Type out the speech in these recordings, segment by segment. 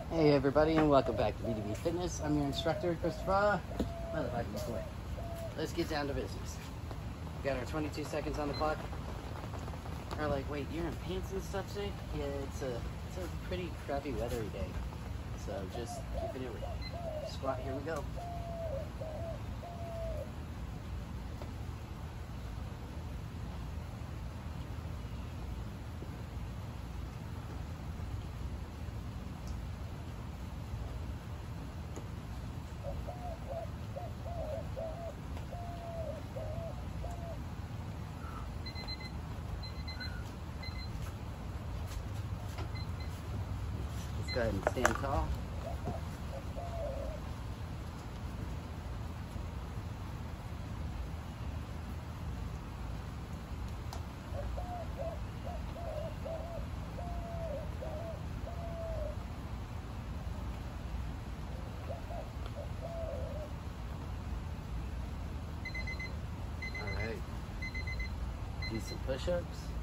Hey everybody, and welcome back to BDB Fitness. I'm your instructor, Christopher. Motherfucking boy. Let's get down to business. We got our 22 seconds on the clock. Are like, wait, you're in pants and stuff today? Yeah, it's a pretty crappy weathery day. So just keeping it real. Squat, here we go. Go ahead and stand tall. All right. Do some push-ups.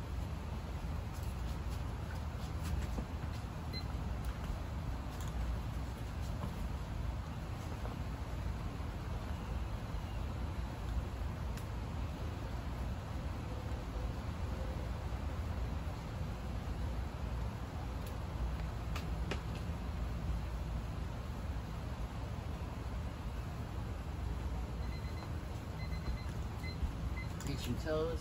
Reach your toes.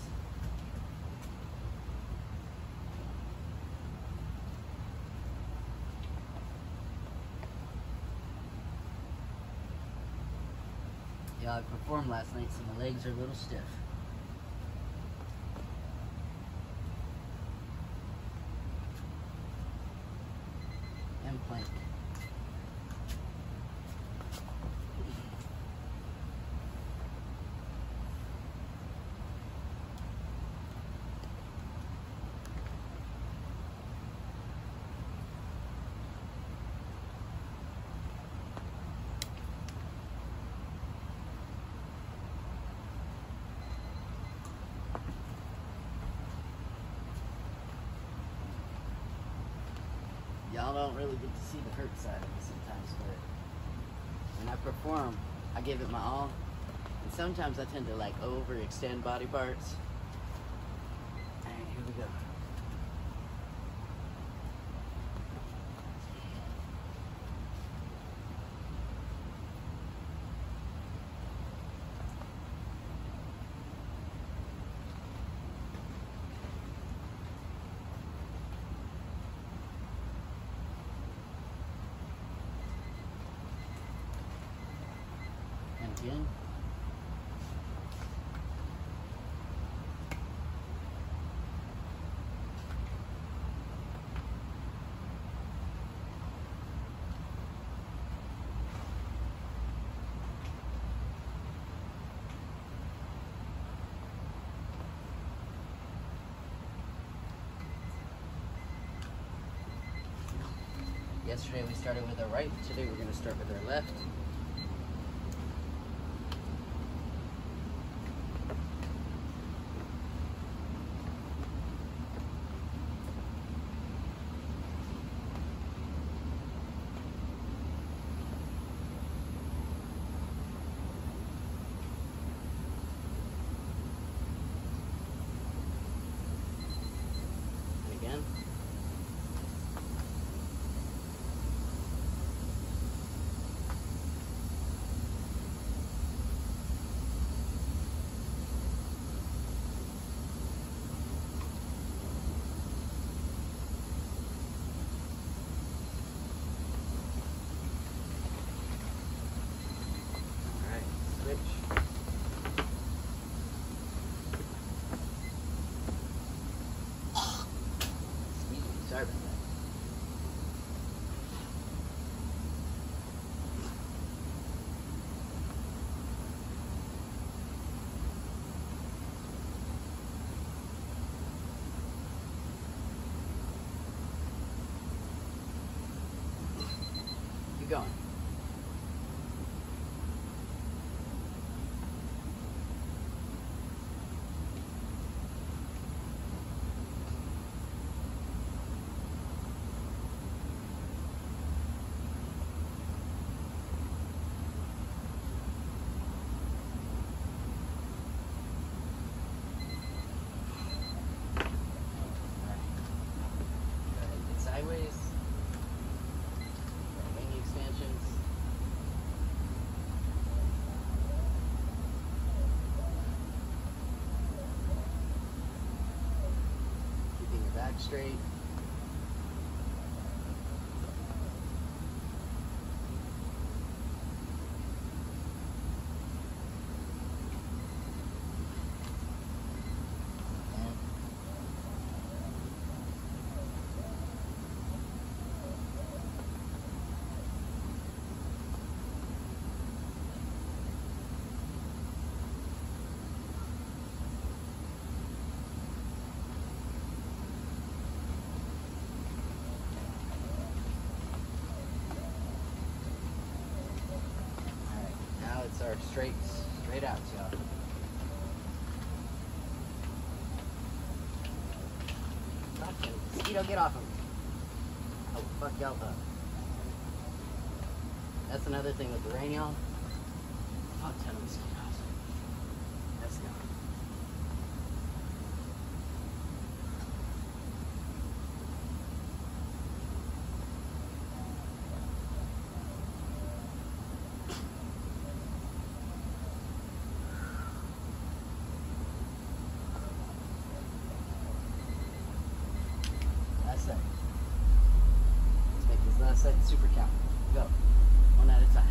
Yeah, I performed last night, so my legs are a little stiff. And plank. Y'all don't really get to see the hurt side of me sometimes, but when I perform, I give it my all. And sometimes I tend to like overextend body parts. Alright, here we go. Again. Yesterday we started with our right, today we're going to start with our left. Again. Alright, switch. Sorry about that. Keep going. straight. Our straight outs, y'all. Fucking mosquito, get off him. Oh, fuck y'all up. That's another thing with the rain, y'all. Fuck ton of mosquitoes. Let's go. Set. Let's make this last set super count. Go. One at a time.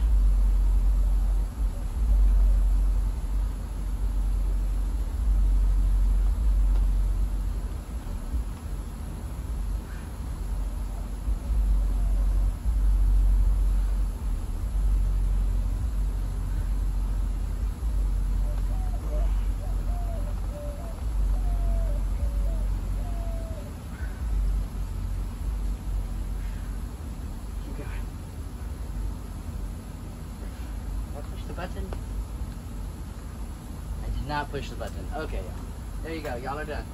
Button? I did not push the button. Okay, y'all. There you go. Y'all are done.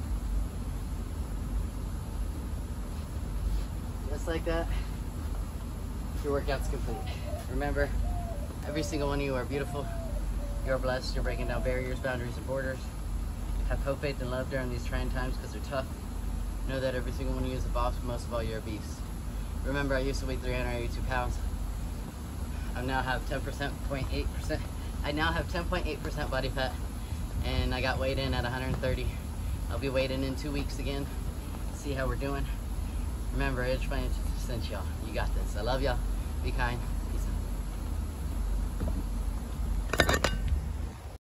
Just like that, your workout's complete. Remember, every single one of you are beautiful. You're blessed. You're breaking down barriers, boundaries, and borders. Have hope, faith, and love during these trying times because they're tough. Know that every single one of you is a boss, but most of all, you're a beast. Remember, I used to weigh 382 pounds. I now have 10.8%. I now have 10.8% body fat, and I got weighed in at 130. I'll be weighed in 2 weeks again. See how we're doing. Remember, inch by inch, y'all. You got this. I love y'all. Be kind.